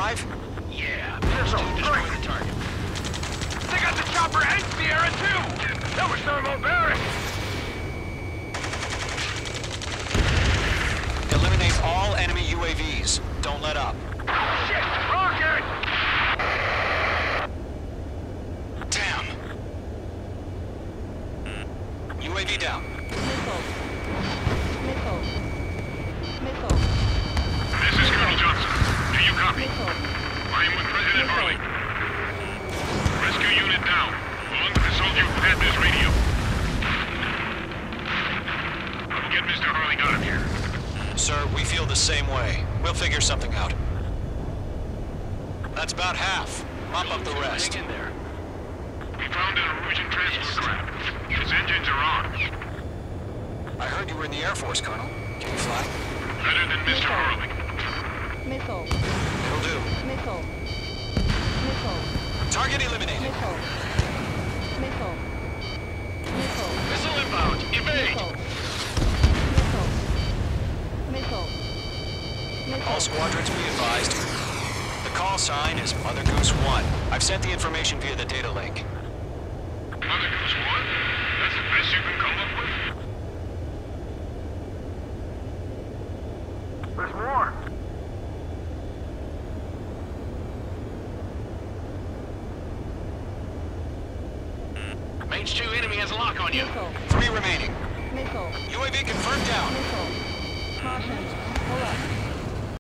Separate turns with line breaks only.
alive?
Yeah, missile, destroy the target. They got the chopper and Sierra too! That was thermobaric!
Eliminate all enemy UAVs. Don't let up.
Shit! Rocket!
Damn. UAV down.
Missile. Missile. Missile.
This is Colonel Johnson. Do you copy?
Missile.
I am with President Hurley. Rescue unit down. Along with the soldier who had this radio. I will get Mr. Hurley out of here.
Sir, we feel the same way. We'll figure something out. That's about half. Mop up the rest.
Hang in there.
We found an Norwegian transport craft. Its engines are on.
I heard you were in the Air Force, Colonel. Can you fly?
Better than Mr. Hurley.
Missile.
Will do.
Missile. Missile.
Target eliminated.
Missile. Missile. Missile.
Missile inbound! Evade!
Missile. Missile. Missile.
All squadrons be advised. The call sign is Mother Goose 1. I've sent the information via the data link.
Mother Goose 1? That's the best you can come up with?
There's more! Mage 2 enemy has a lock on you.
Missile.
3 remaining.
Missile.
UAV confirmed down.
Missile. Caution. Pull up.